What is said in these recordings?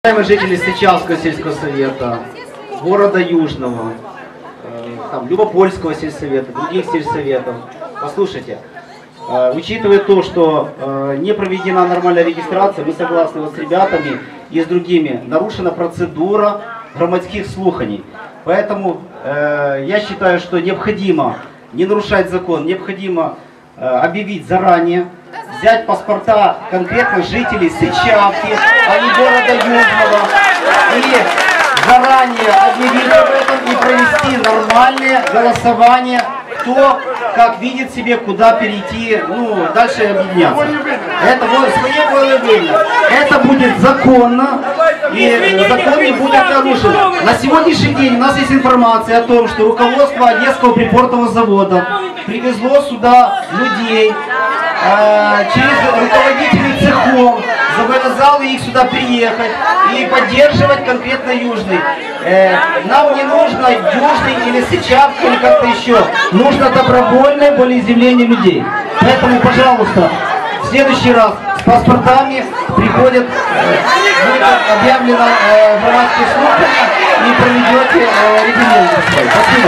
Уважаемые жители Сычавского сельского совета, города Южного, там, Любопольского сельсовета, других сельсоветов, послушайте, учитывая то, что не проведена нормальная регистрация, мы согласны вот с ребятами и с другими, нарушена процедура громадских слуханий. Поэтому я считаю, что необходимо не нарушать закон, необходимо объявить заранее, взять паспорта конкретно жителей Сычавки, а не города Южного, и заранее объявить об этом и провести нормальное голосование, кто как видит себе, куда перейти, ну, дальше объединяться. Это свое волевыйно. Это будет законно, и закон не будет нарушен. На сегодняшний день у нас есть информация о том, что руководство Одесского припортового завода привезло сюда людей, через руководителей цехов, завязало их сюда приехать и поддерживать конкретно Южный. Нам не нужно Южный или Сычавка или как-то еще. Нужно добровольное волеизъявление людей. Поэтому, пожалуйста, в следующий раз с паспортами приходят, будет объявлено громадские слушания и проведете референдум. Спасибо.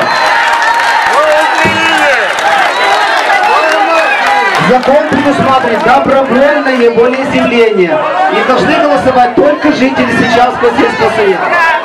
Закон предусматривает добровольное волеизъявление. И должны голосовать только жители Сычавского сельского совета.